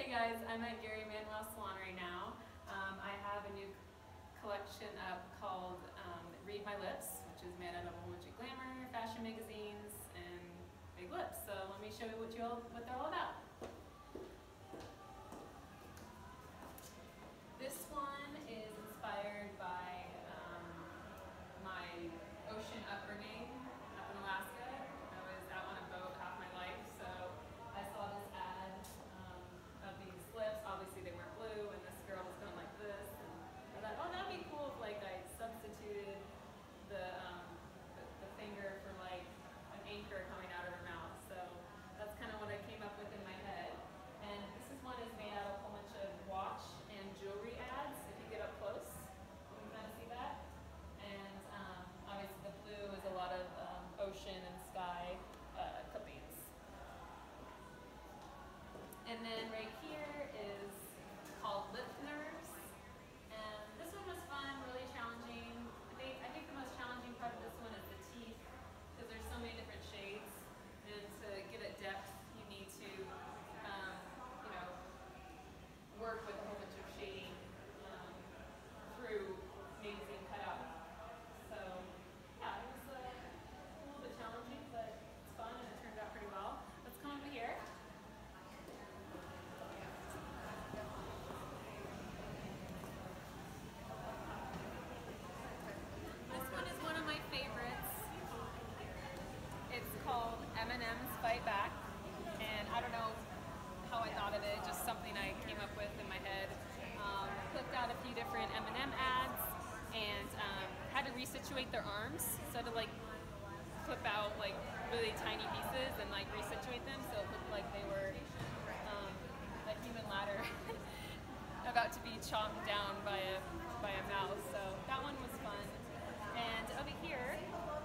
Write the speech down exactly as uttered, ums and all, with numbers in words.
Hey guys, I'm at Gary Manuel Salon right now. Um, I have a new collection up called um, Read My Lips, which is made out of a whole bunch of glamour, fashion magazines, and big lips. So let me show you what, you all, what they're all about. This one is inspired by um, my ocean upbringing up in Alaska. I was out on a boat half my life, so I saw this ad um, of these lips. Obviously they weren't blue, and this girl was going like this. And I thought, oh, that'd be cool if like I substituted the, um, the, the finger for like an anchor coming out of her mouth. So that's kind of what I came up with in my head. And this is one is made out of a whole bunch of watch and jewelry ads. If you get up close, you can kind of see that. And um, obviously the blue is a lot of um, ocean and sky uh, clippings. And then right here is called Lip Nerves. And this one was fun, really challenging. I think, I think the most challenging part of this one is the teeth, because there's so many different shades. And to get at depth, you need to um, you know, work with a whole bunch of shading um, through magazine cutout. So yeah, it was uh, a little bit challenging, but it's fun and it turned out pretty well. Let's come over here. This one is one of my favorites. It's called M and M's Fight Back, and I don't know how I thought of it, just something I came up with in my head. Um, clicked out a few different M and M ads and um, had to resituate their arms, so to like clip out like really tiny pieces and like resituate them so it looked like they were um, a human ladder about to be chomped down by a by a mouse. So that one was fun. And over here